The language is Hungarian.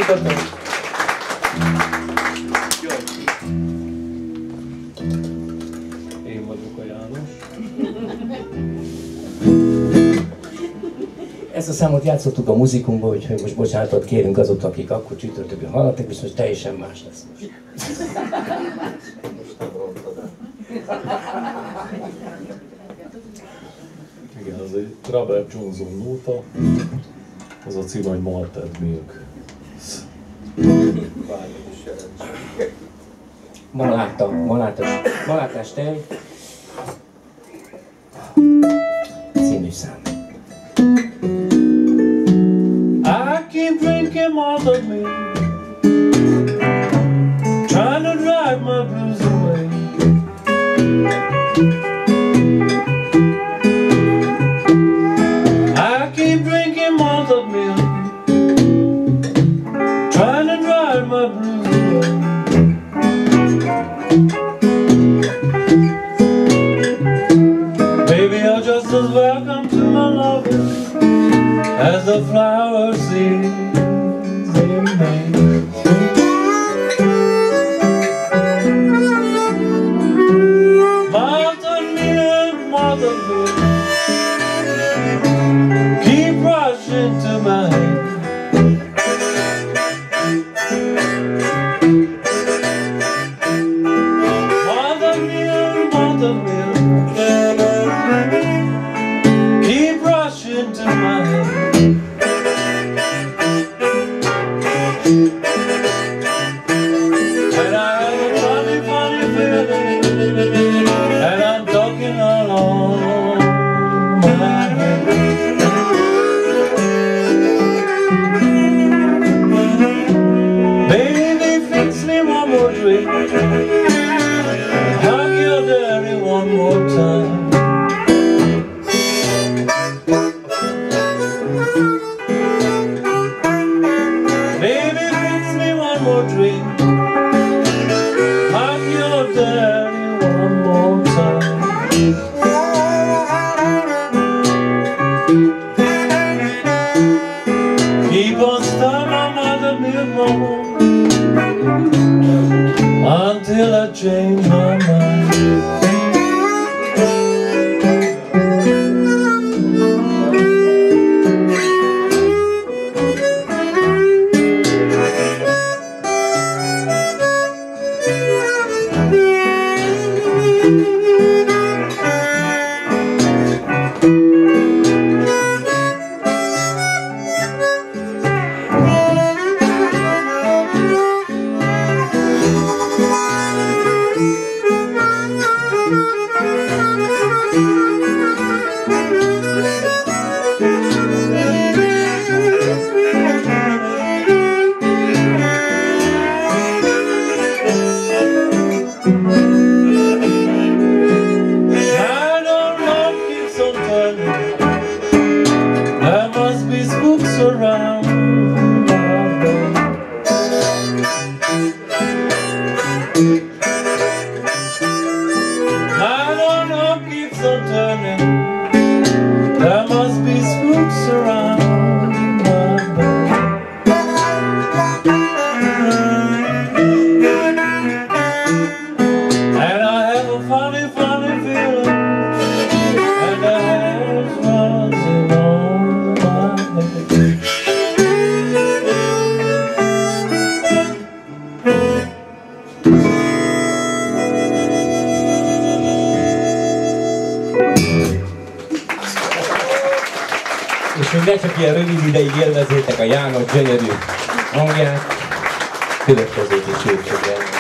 mutatom. Én vagyok a János. Ezt a számot játszottuk a muzikumban, úgyhogy most bocsánatot kérünk azok, akik akkor csütörtökön hallottak, és most teljesen más lesz most. Igen, az egy Robert Johnson nóta, az a cím, hogy Malted Milk. Malátás tej című szám. I keep drinking malted milk, trying to drive my blues away. I keep drinking malted milk, trying to drive my blues away. Baby, you're just as welcome to my loving as the flower seeds in May. Malted milk, keep rushing to my head. Malted milk, keep rushing to my head. And I have a funny, funny feeling, and I'm talking along my head. Baby, fix me one more drink, hug your daddy one more time. Baby, fix me one more drink, hug your daddy one more time. Keep on stirring my mother milk more until I change my mind. There must be spooks around my bed. I don't know, keeps on turning. There must be spooks around my bed. And I have a funny, funny feeling, and the hairs rising on my head. És még ne csak ilyen rövid ideig élvezétek a János gyönyörű hangját, következőt is írtsak el.